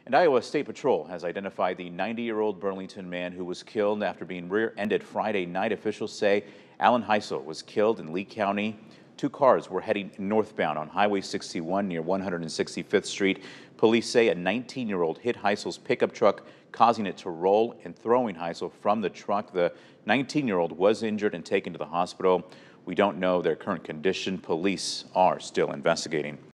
And Iowa State Patrol has identified the 90-year-old Burlington man who was killed after being rear-ended Friday night. Officials say Alan Heisel was killed in Lee County. Two cars were heading northbound on Highway 61 near 165th Street. Police say a 19-year-old hit Heisel's pickup truck, causing it to roll and throwing Heisel from the truck. The 19-year-old was injured and taken to the hospital. We don't know their current condition. Police are still investigating.